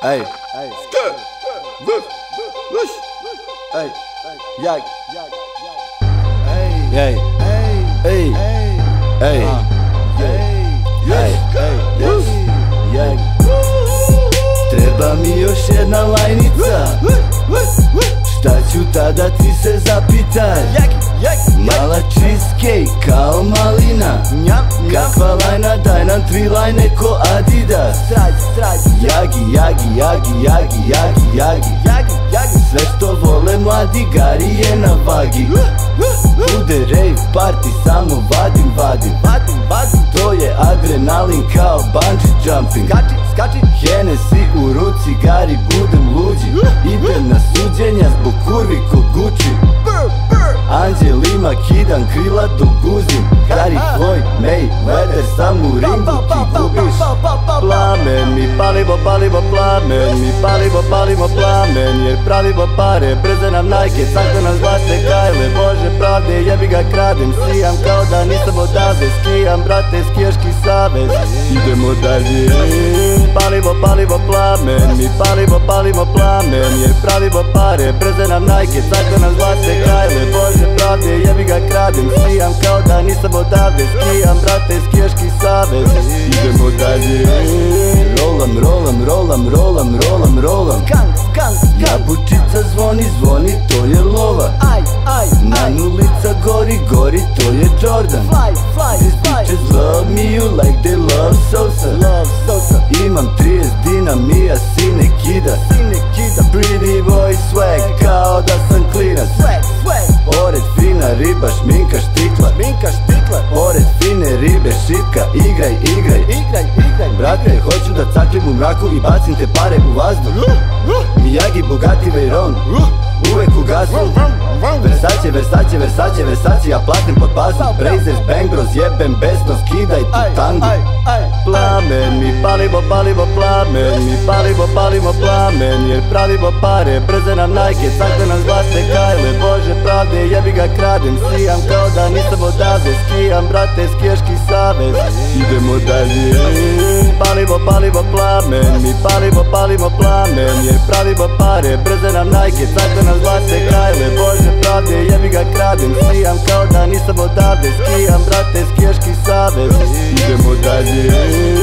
Ej, ej, jak? Ej, ej, ej, ej, jak? Treba mi još jedna lajnica, šta ću tada ti se zapitaj? Mala cheesecake kao malina, kakva lajna, daj nam 3 lajne ko Adidas. Jagi, jagi, jagi, jagi, jagi, jagi, sve što vole mladi gari je na vagi. Bude rave party, samo vadim, to je adrenalin kao bungee jumping. Hennessy u ruci, gari, budem luđi, idem na suđenja zbog kurvi ko Gucci. Anđelima kidam krila dok guzim, Gari, Floyd, Mayweather, sam u ringu ti gubiš. Plamen mi palimo, palimo plamen, mi palimo, palimo plamen, jer pravimo pare, brze nam Nike, tako nam zlate kajle. Bože pravde, jebi ga kradem, sijam kao da nisam odavde, skijam brate, skijaški savez. Idemo dalje. Palimo, palimo plamen, mi palimo, palimo plamen, jer pravimo pare, brze nam Nike, tako nam zlate kajle. Bože pravde, jebi ga kradem, sijam kao da nisam odavde, skijam brate, skijaški savez. Idemo dalje. Rolam, rolam, rolam, rolam, rolam, rolam, jabučica zvoni, zvoni, to je lova. Nanulica gori, gori, to je Jordan. These bitches love me, you like they love Sosa. Imam 30 dinamija, sine kida, pretty boy swag, kao da sam klinac. Pored fina riba, šminka, štikla, pored fine ribe, šipka, igraj, igraj. Brate, hoću da caklim u mraku i bacim te pare u vazduh. Miyagi, Bugatti, Veyron, uvek u gasu. Versace, Versace, Versace, Versace, ja platim pod pasu. Brazers, Bang Bros, jebem besno, skidaj tu tangu. Plamen, mi palimo, palimo plamen, mi palimo, palimo plamen, jer pravimo pare, brze nam Nike, tako nam zlate kajle. Bože pravde, jebi ga kradem, sijam kao da nisam odavde, skijam brate, skijaški savez. Idemo dalje. Palimo, palimo plamen, mi palimo, palimo plamen, jer pravimo pare, brze nam Nike, tako nam zlate kajle. Bože pravde, jebi ga kradem, sijam kao da nisam odavde, skijam brate, skijaški savez. Idemo dalje.